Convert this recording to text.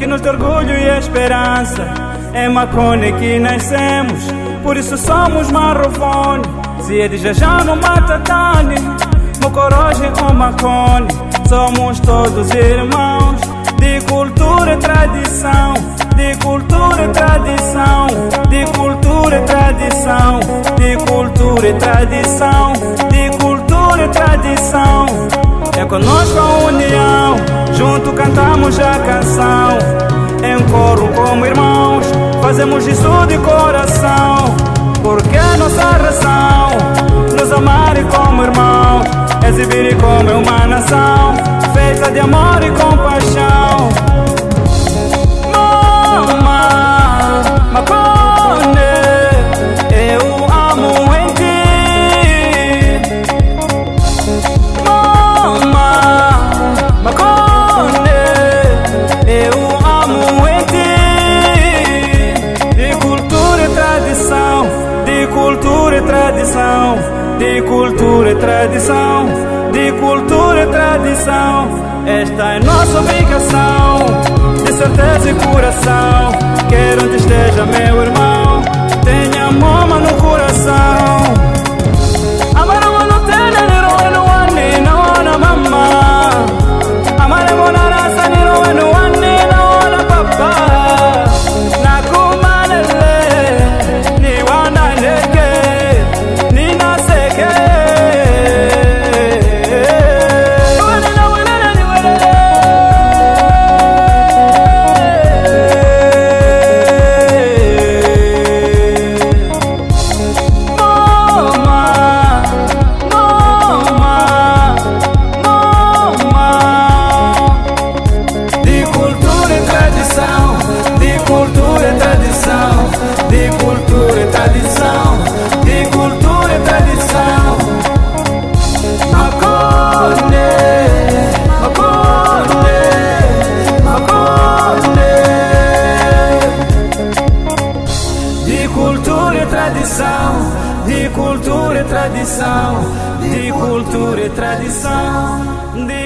que nos dá orgulho e esperança. É Macone que nascemos, por isso somos Marrofone. Se é de Jajá no Matatane, Mocoroge ou Macone, somos todos irmãos, de cultura e tradição, de cultura e tradição, de cultura e tradição, de cultura e tradição, de cultura e tradição. É conosco a união, junto cantamos a canção, em coro como irmãos, fazemos isso de coração, porque é nossa razão, nos amarem como irmãos, exibir como é uma nação, feita de amor e compaixão. Mama, Macone, eu amo em ti. Mama, Macone, eu amo em ti. De cultura e tradição, de cultura e tradição, de cultura e tradição, de cultura e tradição. Esta é nossa obrigação, de certeza e coração. Quero onde esteja meu irmão, tenha mama no coração. Amarama no tene, niro no wani, na ona mama. Amaremo na raça, niro no wani, na ona papa. Na kumalele, ni wana neke, ni naseke. De cultura e tradição, de cultura e tradição, de